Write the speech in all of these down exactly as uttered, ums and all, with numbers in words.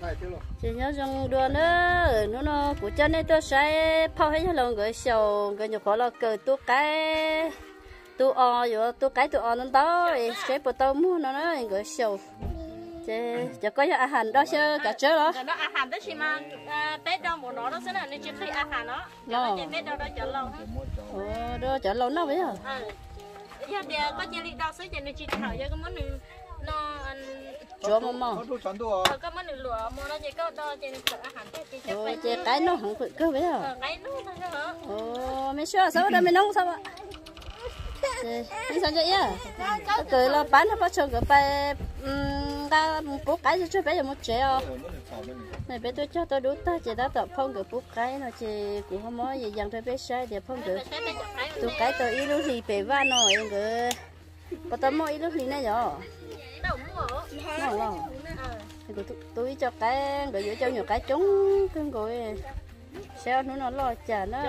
chỉ nhớ trong đua nữa nó nó của chân này tôi sẽ phao hết lòng người sầu người nhục khó là cờ tu cái tu o rồi tu cái tu o nó đó sẽ bắt đầu mua nó nó người sầu chứ cho có ăn hành đó chứ cả chứ đó nó ăn hành đó chỉ mà bé đâu một nó đó sẽ là nên chỉ khi ăn hành nó nó bé đâu đó chở lâu ờ đó chở lâu nó bây giờ giờ thì có chỉ đi đâu sẽ chỉ nên chỉ thở cho cái món này nó chúa mông mông có món này lụa mà nó chỉ có đó chỉ nên chở ăn hành thì chỉ phải chỉ cái nó không phải cơ bây giờ cái nó thôi hả ồ mấy số sao đây mấy nông sao ạ đi sao vậy à cười là bán nó bắt cho cái bài ta bố cái cho bé giờ một triệu này bé tôi cho tôi đủ ta chỉ đã tập phong cái bố cái nó chỉ cũng không nói gì dành cho bé sai để phong cái tôi cái tôi ít lúc thì bé va nó em cái có tao mua ít lúc thì này rồi không không tôi tôi cho cái rồi cho nhiều cái trúng cái rồi sao nó nó lo trả nó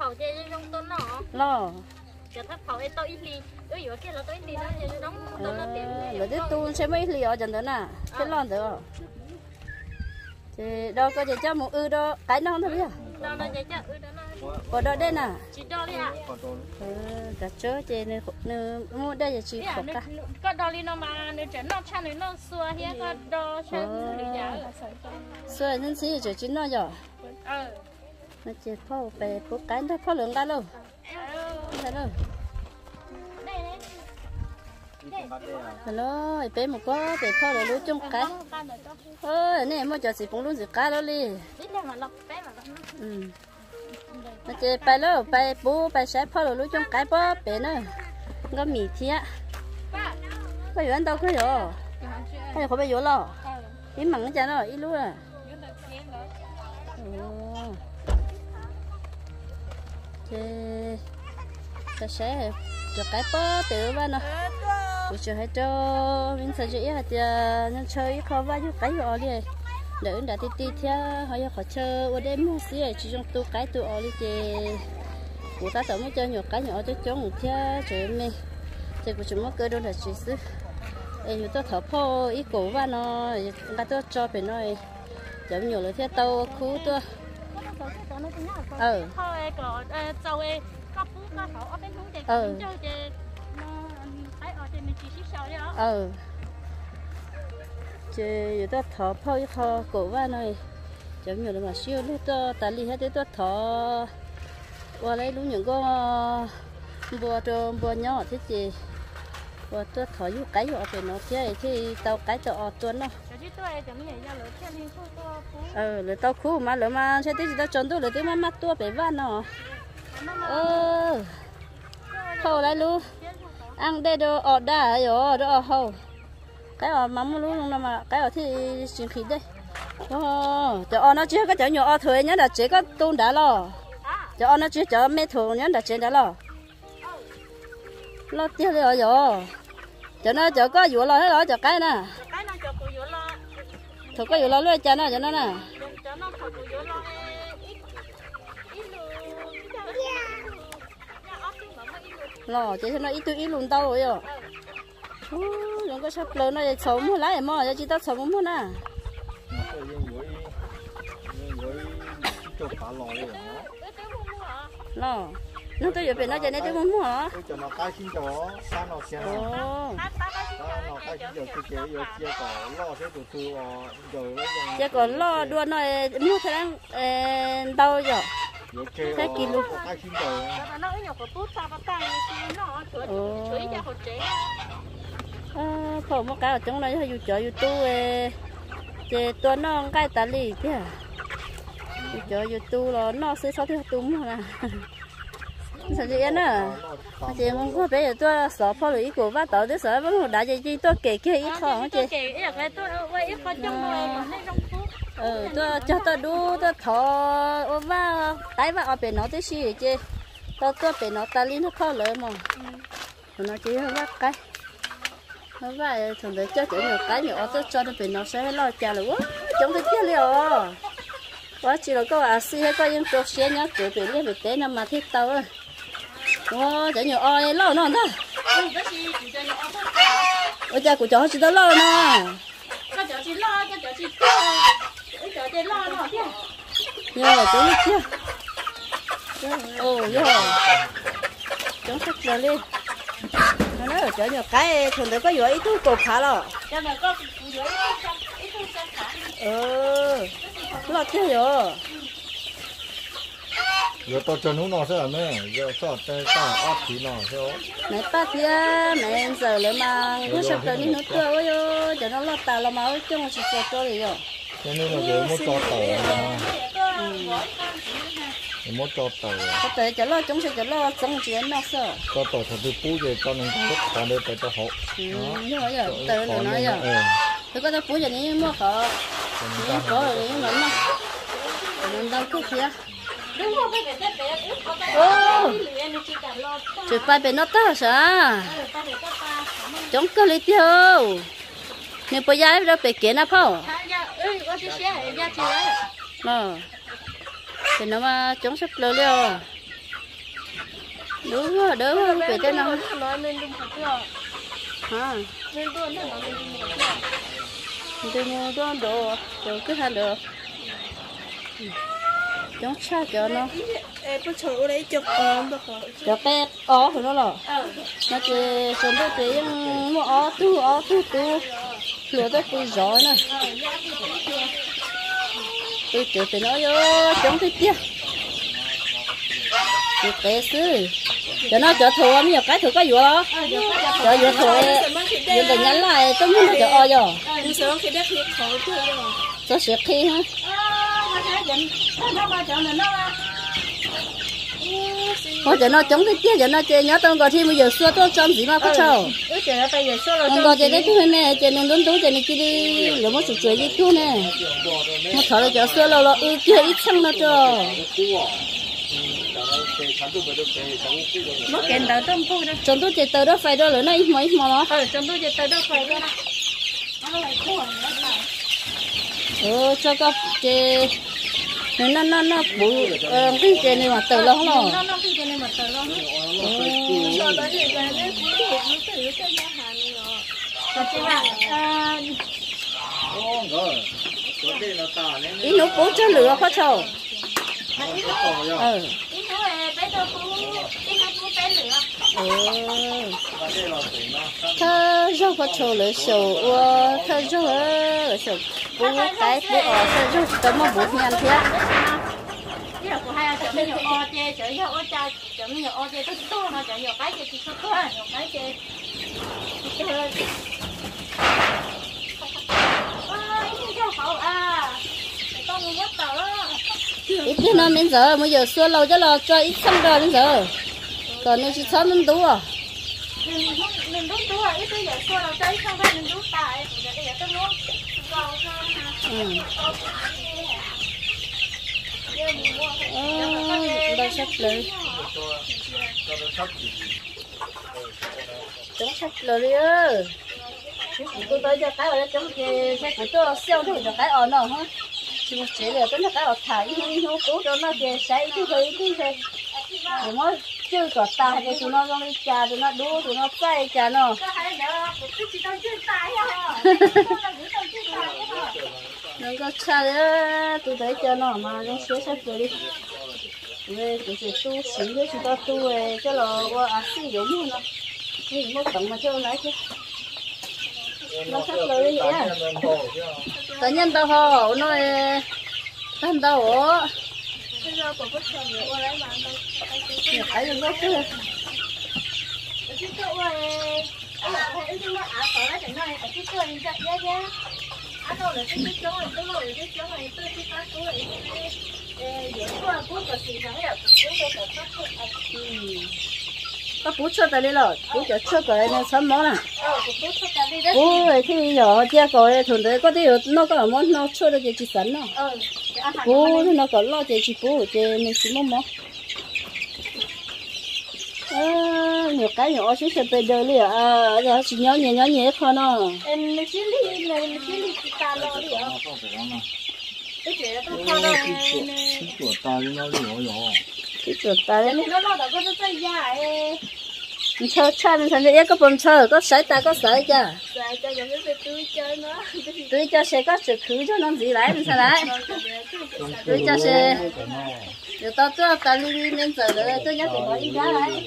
lo cho thắp pháo ấy tôi ít đi, ơi giờ kia là tôi ít đi đó, giờ đóng tôi nó tiền. Rồi đấy tu sẽ mấy li ở chân đó nè, cái lon được. Thì đâu có gì cho một ư đó, cái non thôi bây Đâu là gì cho ư đó nó. Có đó đây nè. Chỉ đo đi à? Ừ, cả chớ chị này mua đây là chỉ có cả. Có đo đi nó mà nếu chén nó chăn nó xua hết có đo chăn đi giá. Xua nên xí chỉ chín nó rồi. Ừ. Nó chỉ phao về phao cái đó phao lượng cái luôn. Thấy rồi. Hello, bé một có để phao để lúa trong cái. Ơ, này mua cho chị phụng luôn gì cá đó đi. Ừ. Nó chỉ bay lo, bay bố, bay sải phao để lúa trong cái bó bé nữa. Có mì thịt. Có gì ăn đâu cái rồi. Cái gì có bây giờ lo. Ít mặn cái chả nó, ít lúa à. Thế ta sẽ cho cái bó tiểu vào nó, buổi chiều hay cho mình sẽ dễ hạt nhân chơi khó vào cho cái họ đi, đỡ đã tí tí theo họ khó chơi ở đây mua xí chỉ trong tu cái tu ở đi thì của ta tổng mới chơi nhiều cái nhỏ cho chúng theo chơi mình, thì của chúng nó cơ đâu là chỉ xứ, em tôi thở phô ít cổ vào nó, người ta cho về nó, giống nhiều là theo tàu cũ tôi. Ừ. Thôi có châu ấy có phú có thổ ở bên hướng thì cũng chơi chơi nó thấy ở trên mình chỉ xíu sau đó. Ừ. Chơi tôi thở phơi kho cổ vào này, giống như là mà siêu lúc tôi ta li hết tôi thở qua lấy lúc những con bùa trộm bùa nhỏ thế gì, bùa tôi thở vô cái họ về nó thế thì tao cái tao ở tuần nó. Ừ, lấy tao khu mà lấy mà sẽ tí gì tao chọn tôi lấy tí mà mắt tôi bé van nó. Ừ, hầu lại luôn, ăn đây đồ ở đá rồi, đồ ở hầu, cái ở mắm luôn mà cái ở thì xin khí đây. Ồ, cho nó chưa có chở nhỏ thôi nhá, là chỉ có tôn đá lo, cho nó chưa chở mấy thùng nhá, là chỉ đá lo, lo tiêu rồi rồi, cho nó chở có vụ lo hết rồi, chở cái nè. Thôi có vụ lo luôn cho nó cho nó nè. Lo chỉ cho nó ít tôi ít luôn tao rồi à. Chúng có sắp lớn nó sống mua lái mà cho chị tao sống mua nè. Lo. Nó tôi về nó cho nên tôi muốn mua hả? Cho nó cái xin cho sao nó xem. Ồ. Nó cái xin cho tôi chế rồi chia có lo thế tụi tôi rồi chia còn lo đua nó mua thế đang đâu rồi? Thế kilo. Cái xin rồi. Nó nhỏ có tốt sao bắt tay nó chửi chửi cho họ chế. À, không một cái ở trong này hay chở YouTube chế tuần nó cái tali lì thế à? Chở YouTube là nó sẽ sao theo túng mà. Sao vậy nữa? Chị muốn có bé tôi sợ phơi lưỡi của bác tao tới sợ vẫn đã gì tôi kể kể ít không chị? Kể ít là tôi ít có trong rồi còn hay trong thuốc. Ừ, tôi cho tôi đu tôi thò ô va cái va ở bên nó tới xí chị. Tôi tôi bên nó ta linh nó khó lợi mà. Nó chỉ hơi vắt cái. Nó vậy thường để cho chỗ nhiều cái nhiều tôi cho nó bên nó sẽ lo chả rồi quá. Chúng tôi chia liều. Quá chỉ là có à xí hay có những chỗ xe nhá chỗ bên cái bên té nằm mà thiết tàu rồi. Wow, chả nhiều oi lo nó đó. Ôi cha của cháu chỉ tao lo nè. Cho cháu chỉ lo, cho cháu chỉ lo. Yo chỗ nó chưa. Ồ yo. Chúng sắp rồi đi. Nó nói ở chỗ nhỏ cái thường được có vừa ít thuốc cột khá rồi. Cho nên có vừa ít thuốc khá. Ừ. Nó chưa rồi. giờ tôi cho nó sẽ là mấy giờ sao tay ta áp thì nó sẽ Mẹ ba thì mẹ giờ lại mà nó sắp tới nó chưa ơi yo cho nó lót tàu là mà ở trong sự sệt cho rồi. cho nên là giờ muốn cho tàu mà muốn cho tàu có thể cho lo chúng sẽ cho lo trong chuyện nó sợ cho tàu thật sự phú về cho nên tốt còn đây phải cho họ nhưng mà giờ từ nó nói giờ tôi có thể phú giờ này mua khó nhưng có rồi nhưng mà nó mình đâu có kia ô chỉ phải bên nó ta sao chúng có lý tiêu nếu bây giờ nó bị kiện à phong ờ thì nó mà chống sắp lừa liều đúng rồi đúng rồi về tên nó hả tôi mua đồ đồ đồ cứ hành được chống sao cho nó cho bé ó của nó rồi nó chỉ chuẩn bị để mua ó tu ó tu tu lừa tới tôi giỏi nè tôi chịu thì nó vô chống thế kia tôi té sư cho nó cho thua mấy cái thua có vừa đó cho vừa thua nhưng mà nhắn lại tôi muốn cho o rồi cho sửa khi hả Ôi trời nó chống cái kia giờ nó chơi nhớ tao gọi thì bây giờ xưa tôi trong gì mà có sao? Còn gọi chơi đấy cứ này chơi nó lớn túi chơi này kia đi, rồi mới sụt sụt gì chú nè. Mà thở lại cho xưa lâu lâu ừ kia ít xăng nó cho. Mất kẹn tờ tôm phu đó. Trong túi chơi tờ đó phải đó rồi nó ít mà ít mà nó. Ờ trong túi chơi tờ đó phải đó. Ừ cho các chơi nó nó nó bự cái chơi này mà tờ lông rồi. Nó nó cái chơi này mà tờ lông. Ít nấu bố cho lửa khó chầu. Ừ. Thơ rau khó chầu lửa sầu, thơ rau lửa sầu bố cái bố ở thơ rau tấm mà bố nhàn thế. Bây giờ của hai chợ mấy nhiều o chê chợ nhiều o cha chợ mấy nhiều o chê tôi tôi mà chợ nhiều cái chê chỉ số tôi nhiều cái chê ít cái nó đến giờ bây giờ xưa lâu cho là cho ít xăm rồi đến giờ còn nếu chỉ xăm nên đủ à mình đúng đủ rồi ít cái giờ xưa lâu cho ít xăm rồi mình đúng tại giờ bây giờ tôi muốn cầu cho đây sắpเลยchống sắpเลยđi ơi tôi tới cho cái ở chống cái cái của tôi siêu thì cho cái ở nào hả chỉ một chế là tôi cái ở thải nhưng nó cố cho nó cái sấy cái hơi cái cái đúng không chưa có tài để tụi nó không đi trà tụi nó đua tụi nó say trà nó nó có trà đấy tôi thấy cho nó mà nó sửa sắp rồi đi về cái gì tu sửa cái chúng ta tu về cho là qua à sử dụng nó thì một tầng mà cho lấy chứ nó sắp rồi đi vậy à tự nhiên tao hồ nó thân tao ổ cái gì đó chứ có bút cho ta đi rồi bút cho cho cái này sắm món à bút thì nhỏ chia cái thường đấy có điều nó có món nó cho được chỉ sẵn nó bút nó có lo chỉ bút thì mình chỉ món món nhiều cái nhỏ xíu sẽ về đời liền à giờ chỉ nhỏ nhẹ nhỏ nhẹ thôi nó em nó chỉ li này nó chỉ li ta lo đi à cái chuyện đó không đâu cái chuột ta nó nhỏ nhỏ cái chuột ta đấy nó lo đâu có nó tay dài chơi chơi mình thành ra có bom chơi có sấy ta có sấy chưa sấy cho nó phải tưới chơi nó tưới cho sẽ có sự khử cho nó gì lại mình sao lại tưới cho sẽ giờ tao tao tao đi nên giờ rồi tôi nhớ phải nói giá lại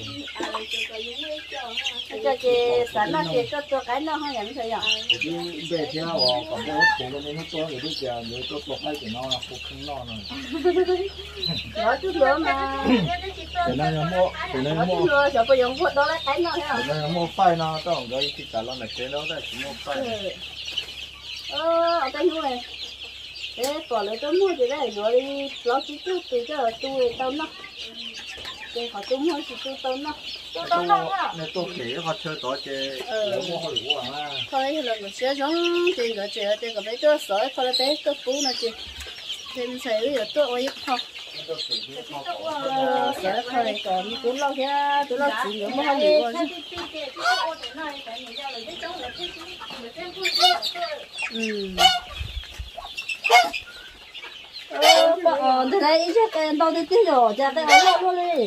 cho chị sản nó chị cho cho cái nó không nhận thôi nhở về theo họ còn có phụ lên nó to rồi bây giờ nếu tôi buộc hai cái nó là phụ không nó rồi nói chút nữa mà để nó mua để nó nói mua chút nữa giờ bây giờ mua đó lấy cái nó thấy không để nó mua phai nó tao không cái thì cả nó là cái đó là chỉ mua phai ờ ở đây mua này để bỏ lại tôi mua thì đấy rồi đi lo chút chút từ cho tôi tao nó để họ tôi mua thì tôi tao nó tôi tao nó á nếu tôi kể họ chơi đó chơi nếu mua họ đủ à thôi là một số giống tiền cái chuyện tiền cái tôi sỏi thôi là bé tôi phú nó chị thì mình sẽ bây giờ tôi ơi không sỏi thôi còn tôi lo cái tôi lo chuyện nữa mới không hiểu rồi ừ ờ còn thế này chứ cái đâu đi tiêu rồi cha cái áo luôn đi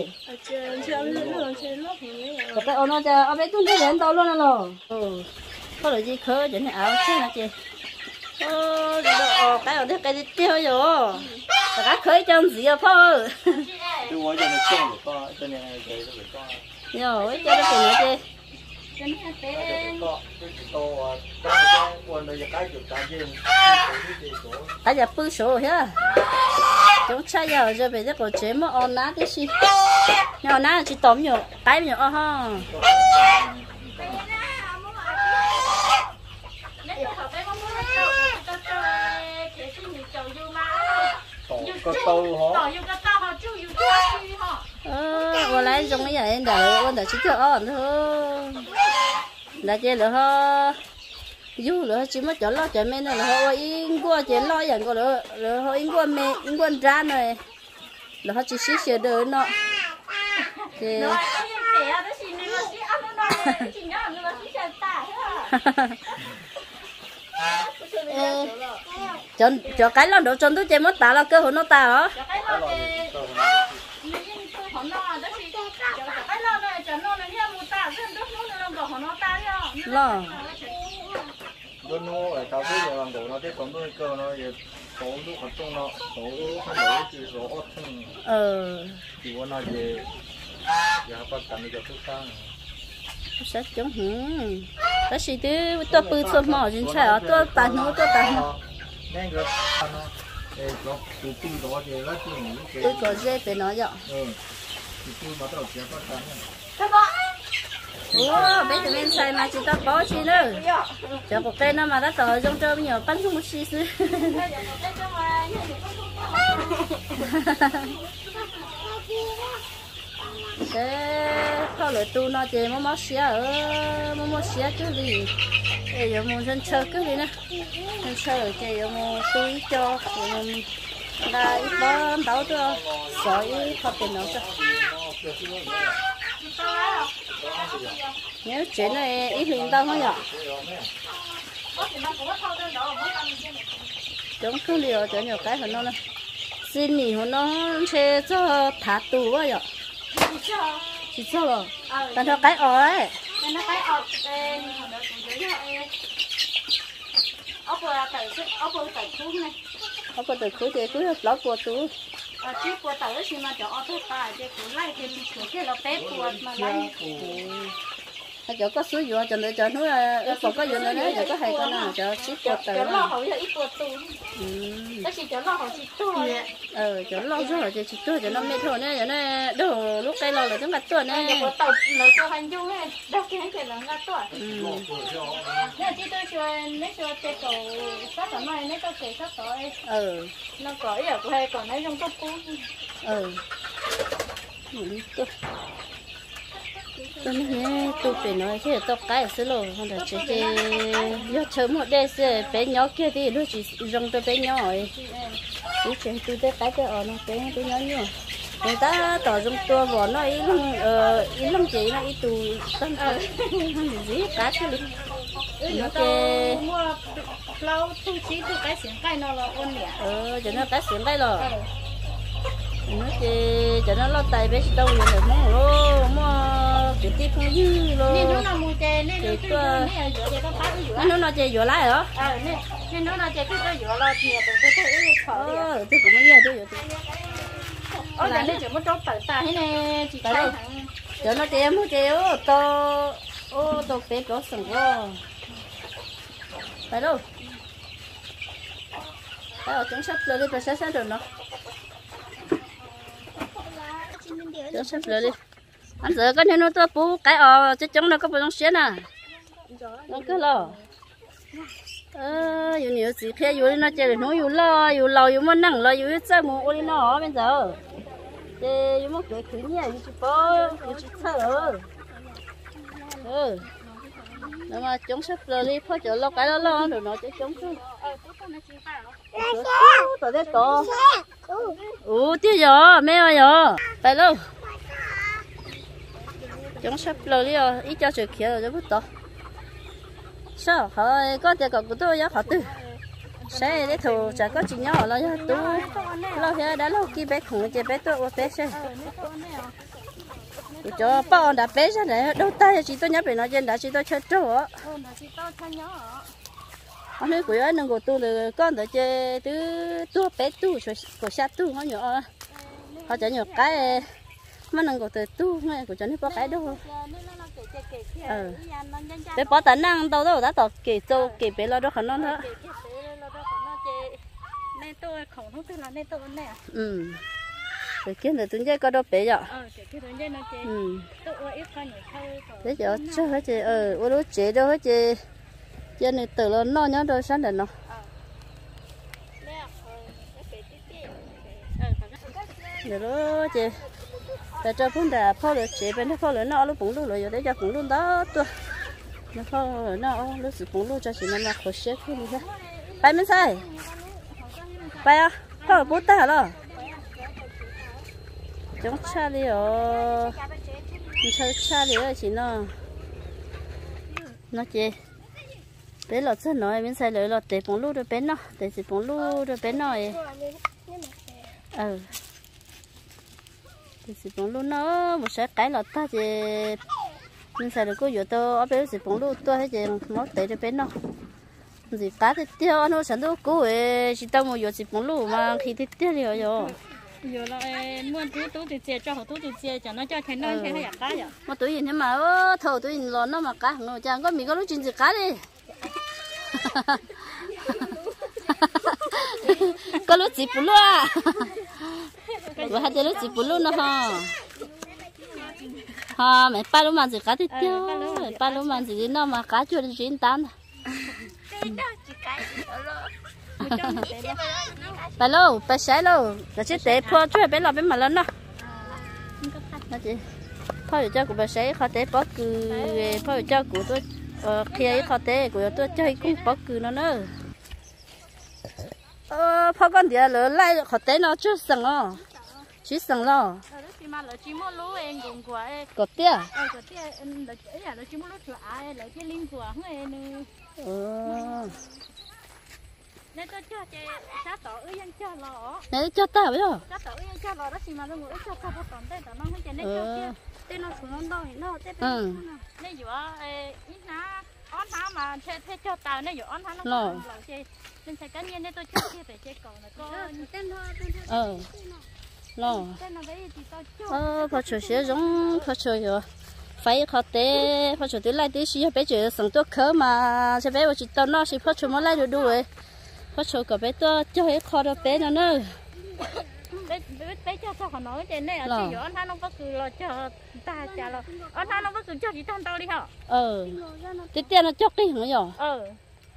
cái áo nó cha áo bé tôi đi đến đâu luôn rồi ừ có là gì khơi chuyện này áo chứ là chị ờ cái áo thế cái đi tiêu rồi cái khơi trong gì à phơ tôi nói cho nó xong rồi to cho nên cái nó phải to rồi cho nó phải nói cái này tên cái giờ bự số ha chúng cha giờ giờ bây giờ có chế mà on ná thế gì nhỏ ná chỉ tóm nhỏ cái nhỏ ha có tàu hả? ờ, vừa lấy trong cái này để con để chỉ cho on thôi là chơi nữa ha dù nữa chỉ mất chỗ lo chơi men nữa là in qua chơi loอย่างก็nữa rồi in qua mẹ in qua ra này là họ chỉ xí xíu đời nó thì cho cho cái lo đồ cho tôi chơi mất ta là cơ hội nó ta hả lo nó nó ở tàu thứ nhiều làm đồ nó thế còn đôi cơ nó giờ tổ lúc hoạt động nó tổ không đổi chỉ số ớt thằng ờ chỉ có nó về giờ bắt đầu giờ tôi sang sẽ chống hử đó chỉ thứ tôi bự xuân mỏ trên trời tôi tàn nó tôi tàn nó nên cái nó để cho tụi tôi đó thì là chỉ những cái tôi có dễ phải nói vậy ừ tụi tôi bắt đầu chế bắt đầu ủa bây giờ bên xài mà chỉ tao có chi nữa cho một cây nó mà đã tỏi trong trong nhiều bánh không một xí xí thế thôi lại tu nó chỉ mua món xía ở mua món xía chứ gì bây giờ mua dân chơi cái gì nè dân chơi ở đây giờ mua túi cho là ít bó đậu cho sỏi khó tiền nó cho nếu chuyện này ít liền tao không nhở chúng cứ liều cho nhiều cái của nó nè xin nghỉ của nó sẽ cho thả tù quá nhở chỉ cho rồi còn cho cái ói nó cái ọt ốc là tẩy ốc là tẩy thuốc này ốc là tẩy thuốc thì cứ lót của tú ờ chứ của tẩy thì mà cho ốc thuốc ta chứ cũng lấy thêm chút cái là bé của mà lấy cho có suối dừa cho nên cho nó còn có dừa nữa giờ có hay con nào cho xíu cho tẩy cho lo hậu là ít của tú đó chỉ cho lo hậu chỉ thôi ờ cho lo rồi cho chỉ thôi cho nó mệt thôi nè cho nó đồ lúc cây lo là chúng ta tuổi nè có tàu là cho hành dung này đâu cái cái là ngắt tuổi nè chỉ tôi cho nếu cho cái cầu sát ở này nếu có cái sát tội ừ nó có ở của hay còn lấy trong cấp cũ ừ tôi tôi nói tôi phải nói thế tôi cái xí lô không được chỉ chỉ do chơi một đêm sẽ bé nhỏ kia thì lúc chỉ dùng tôi bé nhỏ ấy chỉ chuyện tôi tới cái cái ở nó bé bé nhỏ nhỏ người ta tỏ dùng tôi bỏ nó ý lắm ờ ý lắm chị nó ý tù tân ờ gì cá chứ nó cái lâu thu chí từ cái xiển cái nó là ôn nhẹ ờ cho nó cái xiển cái rồi nó thì cho nó lo tay bé đâu vậy được mua luôn mua chỉ tiếp không dư luôn nên nó là mua chè nên nó cứ nên ở giữa chè có phát ở giữa nó nó chè vừa lại hả ờ nên nên nó là chè cứ ở giữa là chè từ từ từ phở ờ tôi cũng nghe tôi vậy ở đây nên chỉ muốn trốn tẩy tà thế này chỉ tay cho nó chè mua chè ô to ô to bé có sừng quá phải đâu phải ở trong sắp rồi đi phải sát sát rồi nó trong sắp rồi đi anh sợ cái này nó to bú cái ờ chứ chống nó có bao nhiêu xé nè nó cứ lo ờ, dù nhiều gì kia dù nó chơi nó dù lo dù lâu dù muốn nặng lo dù chơi một ô nó bây giờ thì dù muốn cái thứ nhẹ dù chỉ có dù chỉ thở ừ nhưng mà chống sắp rồi đi phải chờ lo cái đó lo rồi nó sẽ chống xuống tổ đấy tổ ừ tiêu giờ mẹ ơi giờ phải luôn chống sắp rồi đi rồi ít cho chuyện kia rồi cho bút tổ sao họ có tiền còn của tôi giá họ tư sẽ để thù chả có chuyện nhỏ lo cho tôi lo cho đã lâu kia bé khủng chơi bé tôi bé sẽ cho bao đã bé ra này đâu tay chỉ tôi nhớ về nó trên đã chỉ tôi chơi trâu á anh ấy của anh của tôi là con để chơi từ tua bé tu rồi của xa tu nó nhỏ họ chỉ nhỏ cái mà năng của từ tu ngay của cho nó có cái đâu ờ để bỏ tận năng đâu đâu đã tọt kì châu kì bé lo đó khả năng đó nên tôi khổng không biết là nên tôi nè ừ để kiếm được tuấn dây có đâu bé vậy ờ cái tuấn dây nó chơi ừ tôi ít con nhiều thôi thế giờ chứ hết chị ờ ô lúa chế đâu hết chị cho nên từ nó nó nhớ đâu sáng đến nó để đó chị để cho phun đã phao được chế bên đó phao được nó lúc bụng luôn rồi để cho bụng luôn đó tôi nó phao nó lúc sự bụng luôn cho chị nó mặc khẩu xếp cái gì thế bay bên sai bay à phao bút ta rồi chống cha đi ở cha cha đi ở chị nó nó chị bé lọt chân nói bên sai lưỡi lọt để bụng luôn rồi bé nó để chị bụng luôn rồi bé nó ừ thì chỉ bông luôn nó một số cái là ta chỉ mình xài được có nhiều to ở bên chỉ bông luôn to hay gì mất tệ cho bên nó gì cá thì tiêu nó sản xuất cũ ấy chỉ tao một nhiều chỉ bông luôn mà khi thì tiêu rồi rồi giờ là mua túi túi thì chia cho họ túi thì chia cho nó cho thấy nó thấy hay cá vậy mà túi gì thế mà thầu túi lon nó mà cá nó chẳng có mình có lúc chuyện gì cá đi có lúc chỉ bông luôn à vừa hai đứa lúc chỉ bún luôn nó ha ha mẹ ba lúc mà chỉ cá thì tiêu mẹ ba lúc mà chỉ nó mà cá chưa được chín tán ba lô ba sái lô là chết để phô cho bé lò bé mà lớn đó nó chị phô được cho của bà sái khó té bỏ cừ phô được cho của tôi khi ấy khó té của tôi chơi cũng bỏ cừ nó nữa ờ phô con thì lỡ lại khó té nó chưa sẵn à chỉ sẵn lo mà là chỉ mua lúa em cùng của em có tia ờ có tia em là ấy là chỉ mua lúa chua ai lại cái linh của người nữa ờ nên tôi cho chị sát tổ ơi anh cho lọ này cho tao vậy hả sát tổ ơi anh cho lọ đó chỉ mà nó ngồi cho tao bắt tầm đây tao nó không cho nên cho kia tên nó xuống nó đâu nó tên nó nên vừa ít ná on tháo mà thế thế cho tao nên vừa on tháo nó không làm gì nên sẽ cá nhân nên tôi cho kia để chơi còn là có tên thôi ờ lo ờ phải chơi些giống phải chơi rồi phải khó té phải chơi tới lại tới xí bé chơi sẵn tôi khớ mà sẽ bé chỉ tao nó chỉ phải chơi mà lại được đuổi phải chơi cả bé tôi chơi khó được bé nó nữa bé bé cho sao họ nói trên này là chỉ anh ta nó có cứ lo cho ta trả lo anh ta nó có cứ cho chỉ thằng tao đi hả ờ tiếp theo nó chọc đi hả nhở ờ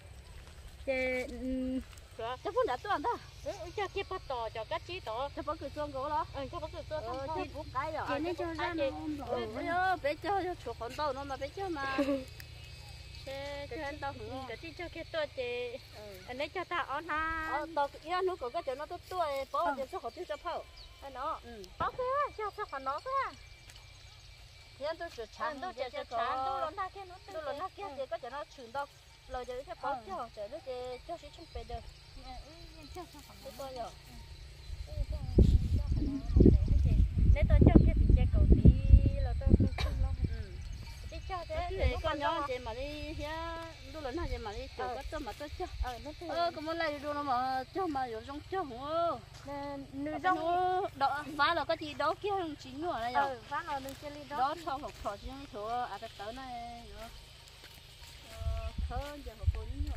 cho phun đã tuần ta cho kia bắt tỏ cho các chí tỏ cho bắt cứ tuần gỗ đó ờ cho bắt cứ tuần ờ thì bốn cái rồi cho nên cho ra nó bé cho cho chuột con tàu nó mà bé cho mà cho anh tao không cái chí cho kia tuần thì anh ấy cho ta on ha ờ tao yên nó có cái chỗ nó tốt tuổi bỏ cho cho họ tiêu cho phao anh nó có cái cho cho họ nó cái yên tôi sẽ chán tôi sẽ chán tôi lần nào kia nó tôi lần nào kia thì có chỗ nó chuyển đâu lời giờ sẽ bỏ cho họ để nó cho sẽ chung về được tôi tôi rồi để tôi cho cái gì chơi cầu tí là tôi không không lo cái con nhỏ chị mà đi lúc lớn hay chị mà đi chỗ có cho mà tôi cho ờ có muốn lấy đồ mà cho mà有种cho không nữ trong đó phá là có gì đó kia chín nữa này rồi phá là nữ chơi đó đó thao học thọ chứ thọ à cái tớ này nữa thơ giờ học cô nữa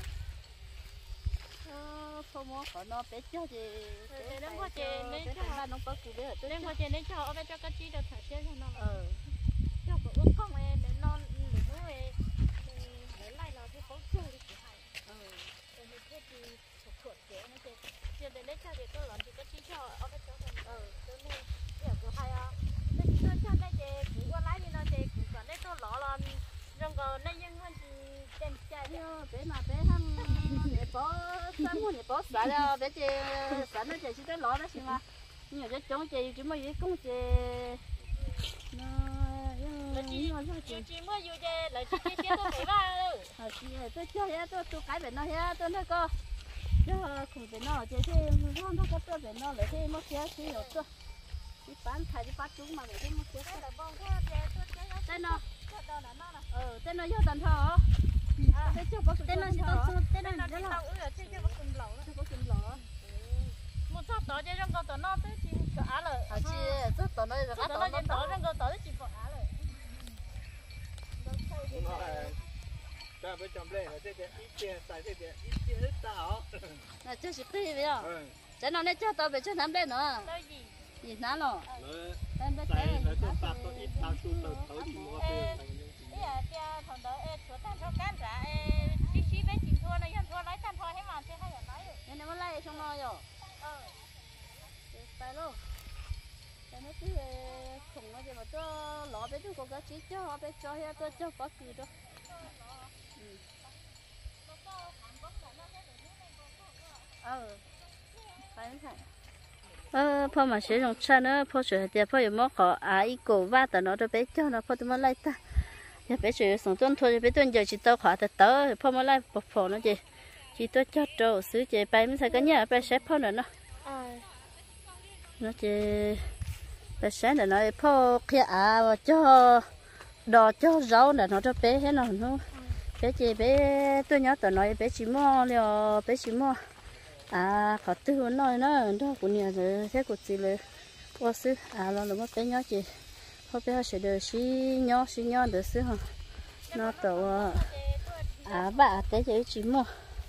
không có có nó bé cho chị đến qua chị nên cho nó có cụ bé đến qua chị nên cho ở bên cho cái chi được thả xe cho nó ờ cho có ước con em để non để nó về để lại là cái phóng chơi đi của hai ờ để thế thì thuộc thuộc chế nó chơi giờ để lấy cho thì tôi làm thì cái chi cho ở bên cho ờ tôi nên giờ của hai à nên tôi cho đây chị cũng qua lái đi nó chị cũng còn đây tôi lọ là rong còn đây nhưng hơn thì đem chạy bé mà bé hăng để có sáng muốn để có xả ra bé chị xả nó chị chỉ tới lọ đó xí mà nhiều cái chống chị chỉ mới cũng chị nó chị chị mới vô chơi lại chị chị tôi phải ba rồi chị tôi chơi ya tôi tôi cái bên nó ya tôi nói co chứ không bên nó chị thì không nó có tôi bên nó lại thêm mất giá xí rồi tôi đi bán thay đi bán chúng mà lại thêm mất giá là bông quá tên nó ờ tên nó vô tận thọ tên nó chỉ có tên nó chỉ có ừ chứ chứ có cùng lẩu chứ có cùng lẩu một số tổ chơi trong con tổ nó tới chỉ có á rồi à chị rất tổ nó là tổ nó chỉ tổ trong con tổ chỉ có á rồi ra bên trong lên thế cái ít tiền xài thế cái ít tiền hết tao là chưa xịt đi vậy à cái nó này cho tao về cho nắm lên nữa gì gì ná rồi em bé cái nó cho tao tôi ít tao chú tao tao chỉ mua tiền à cha thằng đó em số tan số cán trả em xí xí bé chìm thua này dân thua lấy tan thua hết mà chứ hay là nói nên nó lấy trong nó rồi ờ phải luôn cái nó cứ khủng nó gì mà tôi lọ bé tôi có cái chỉ cho họ bé cho hay tôi cho có gì đó ờ phải phải ờ phô mà sử dụng cha nữa phô sử thì phô dùng móc họ à ít cổ va tao nó cho bé cho nó phô tôi mới lấy ta giờ bé sử dụng tuần thôi bé tuần giờ chỉ tao khỏa tao tớ phô mới lấy bột phô nó gì chỉ tôi cho trâu xứ chị bay mới thấy cái nhà bé xếp phô nữa nó nó chị bé xếp là nó phô kia à cho đò cho rau là nó cho bé hết nó nó bé chị bé tôi nhớ tao nói bé chỉ mua liều bé chỉ mua à họ tư vấn nói nó đó của nhà rồi thế của chị là qua xứ à lo là mất bé nhớ chị hôm bé sẽ được xí nhớ xí nhớ được xứ hả nó tàu à bà té chị chỉ mua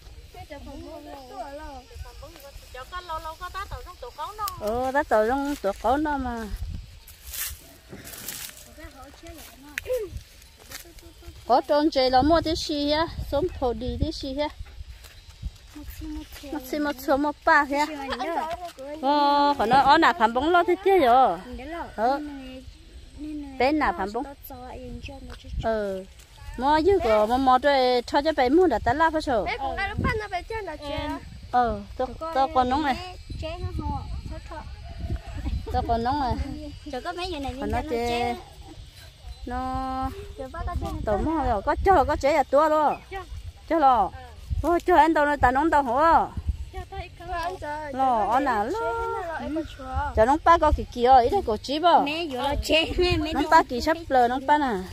ờ đã tàu trong tổ cấu nó mà có tròn chơi là mua cái gì á sống thổ đi cái gì á một xí một số một ba thế ờ còn nó ở nào phản bóng lo thế chứ rồi ờ bên nào phản bóng ờ mua dư của mua mua rồi cho cho bé mua đã tát la phải chưa ờ tôi tôi còn nóng này tôi còn nóng này còn nó chơi nó tổ mua rồi có cho có chế là tua luôn cho lo ôi cho anh đâu nó ta nóng đâu hả lo anh nào lo cho nóng ba có kỳ kỳ rồi ít có chí bao nóng ba kỳ sắp lờ nóng ba nè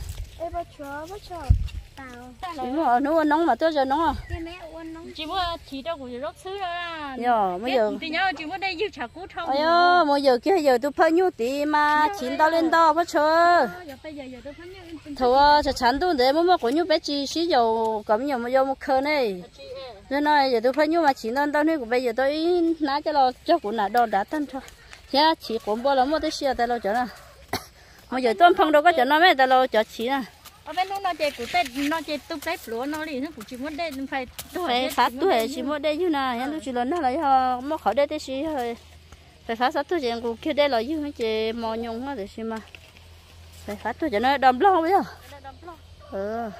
đúng rồi nó nóng mà tôi giờ nóng à chỉ mua chỉ đâu cũng rất xứ ra giờ bây giờ thì nhớ chỉ mua đây dư chả cú thông ơi bây giờ kia giờ tôi phải nhu tí mà chín tao lên tao phải chơi thôi sẽ chán tôi để mua có nhu bé chi xí dầu cầm nhiều mà dầu một cân này nên nói giờ tôi phải nhu mà chín tao tao này của bây giờ tôi nãy cho lo cho của nãy đo đã tan thôi thế chỉ cũng bao lâu mua tới xia tao lo cho nó mà giờ tôi phong đâu có cho nó mấy tao lo cho chỉ à ở bên nó chơi của tết nó chơi tung tết lúa nó đi nó cũng chỉ muốn đây phải phải phát tuổi chỉ muốn đây như nào nhá nó chỉ lớn nó lại họ mua khỏi đây tới xí thôi phải phát sát tuổi chuyện cũng kia đây là như chị mò nhung hết rồi xí mà phải phát tuổi cho nó đầm lo bây giờ ờ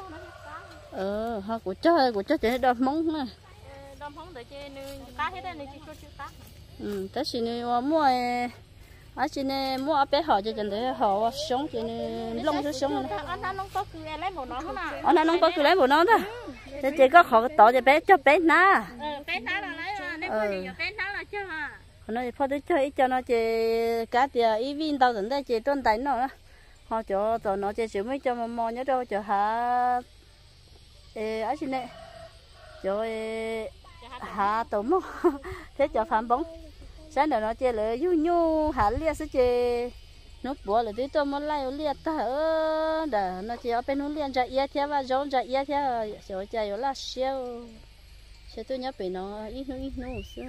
ờ họ của chơi của chơi chỉ đầm móng này đầm móng để chơi cá hết đây này chỉ cho chơi cá ừ tới xí này mua ở trên này mua bé họ cho chân để họ sống trên này lông cho sống này anh anh không có cười lấy bộ nó mà anh không có cười lấy bộ nó thôi thì chỉ có họ tỏ cho bé cho bé na bé ná là lấy mà nếu có gì bé ná là chơi mà nó phơi tới chơi cho nó chơi cá thì ý viên tao tận đây chơi tuần tay nó họ cho tao nó chơi chữ mấy cho mà mò nhớ đâu cho hả ê ấy xin nè cho hả tao mò thế cho phản bóng sáng đó nó chơi lại du nhu hả lia sẽ chơi nó bỏ lại tí tôi muốn lại lia ta ở đó nó chơi ở bên nó lia chạy ia theo và giống chạy ia theo rồi chạy ở là siêu sẽ tôi nhớ bị nó ít nó ít nó xưa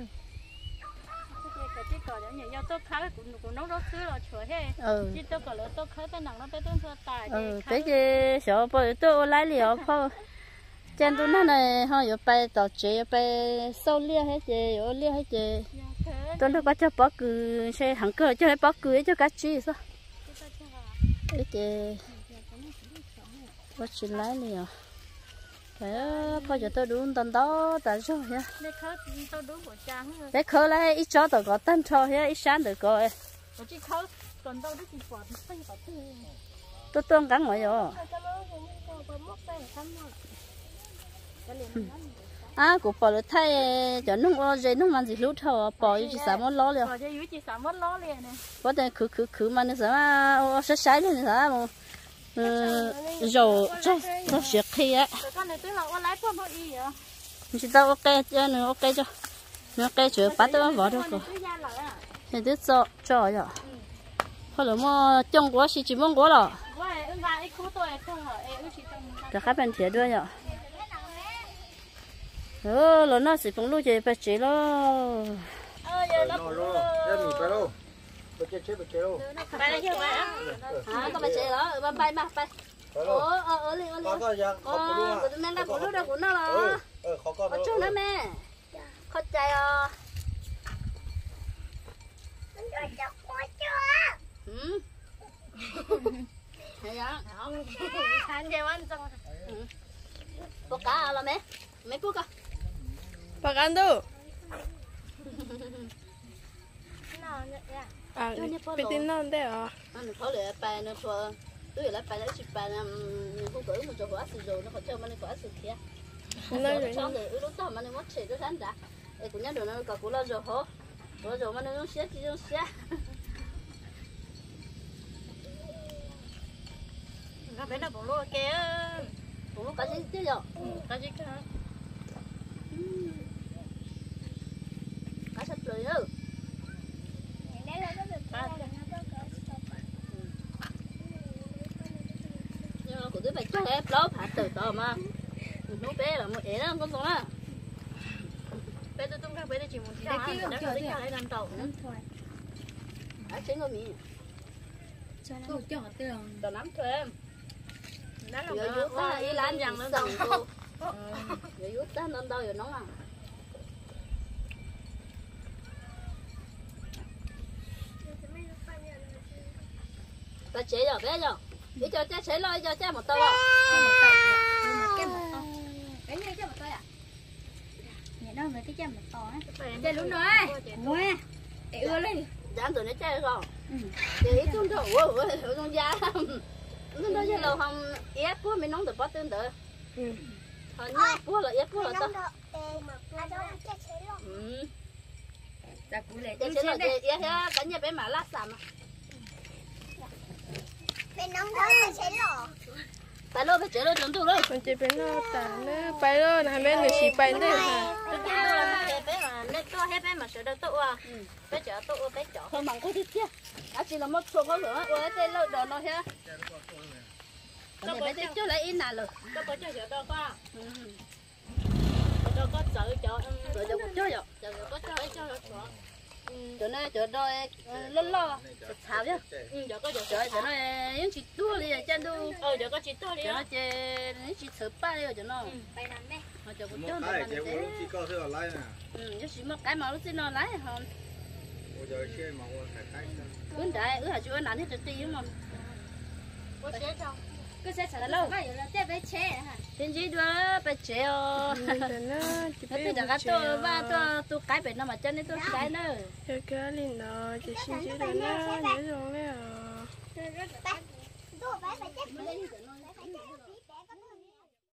cái cỏ giống như nhau tôi khá cũng cũng nấu đó xưa rồi chua hết chỉ tôi cỏ lỡ tôi khá bên nặng nó bên tôi xưa tài ừ cái gì sợ bởi tôi lấy liều phô trên tôi nói này họ ở bay tàu chế bay sâu lia hết chị ở lia hết chị tôi nó có cho bó cừ xe hàng cửa cho bó cừ cho cá chi sao cái chị bó chỉ lấy liều thế coi cho tôi đúng tận đó tại sao vậy để khơi lại ít cho tôi có tân cho hết ít sáng được rồi tôi tương cắn mọi rồi à cụ bỏ được thay cho nung ô dây nung mà gì lúc thầu bỏ chỉ xả món ló liền có thể khử khử khử mà nó sẽ ô sẽ sái lên sao mà rồi cho nó sẽ khi á chỉ tao ok cho nó ok cho nó ok chưa bắt tao bỏ được rồi thì đứa cho cho rồi hoặc là mà trồng quá chỉ chỉ mong quá rồi cả các bạn thiệtด้วยrồi ừ rồi nó sẽ cũng lúc gì phải chỉ lo ờ giờ nó bay à có phải chỉ đó bay bay mà bay ồ ờ ờ liền ờ liền ờ của mình đang của lúc đâu của nó là ở chỗ đó mẹ khó chạy à ừ hay đó ăn chơi ăn xong bóc cá là mẹ mẹ bóc à bóc ăn đâu à bị tin nó đấy à anh có lẽ bài nó thua tôi là bài đấy chỉ bài là không có một chỗ quá sử dụng nó có chơi mà nó quá sử kia nó cho người lúc đó mà nó mất chơi tôi thấy đã để cũng nhớ được nó có cú lo rồi hả rồi rồi mà nó xé thì nó xé các bé nó cũng lôi kia cũng có gì chứ rồi có gì cả cá sấu rồi ư nhưng mà của tôi phải cho em lốp hạt từ từ mà nó bé là một ẻ đó con con á bé tôi tung ra bé tôi chỉ muốn cho ăn để nó đi lại làm tàu à chính có mì cho nó một chỗ tiền tao nắm thôi em đó là người ta ý làm rằng nó tàu người giúp ta nên đâu rồi nó à ta chế rồi bé rồi đi cho cha chế lo cho cha một tô à cái một tô cái như cha một tô à vậy đó về cái cha một tô á cha luôn rồi quá để ưa lên dám tụi nó chơi rồi thì ít chúng thôi ủa ủa ủa con da nó nói với lâu không ép quá mình nóng từ bắt tương tự thôi nhá quá là ép quá là tao ừ cha cú lệ cha chế là chế ép ha cả nhà bé mà lát sầm bên nóng đó là chế lò phải lo phải chế lo chúng tôi rồi mình chỉ bên nó tả nữa bay lo là bên người chỉ bay đấy hả tôi chế tôi là bé bé mà nên to hết bé mà sửa được tụ à bé chở tụ bé chở không bằng cái thiết kia à chỉ là một số con nữa ủa cái lo đồ nó ha cái bé thiết chưa lấy in nào rồi có có chơi sửa đâu qua đâu có sợ chở rồi đâu có chơi rồi giờ có chơi cho nó chỗ này chỗ đôi lo lo thảo chứ ừ giờ có giờ trời chỗ này những chị tua đi chân đu ờ giờ có chị to đi chỗ nó chơi những chị sửa bay rồi chỗ nó bay nằm đấy họ chỗ cũng một chơi cái mà chế thế của chỉ có thứ là nè ừ những chị một cái mà nó xin nó lái không bây giờ chơi mà qua cái cái cứ đại ứ hả chú ăn hết được tí mà có chế không cứ sẽ xả lâu bây giờ là chế bé chế hả thiên chí đưa bé chế ờ nó tự đặt cái tôi và tôi tôi cái bé nó mà chân đấy tôi cái nữa cái cái liền đó chỉ xin chữ đó nó nhớ rồi đấy à Tôi bé phải chết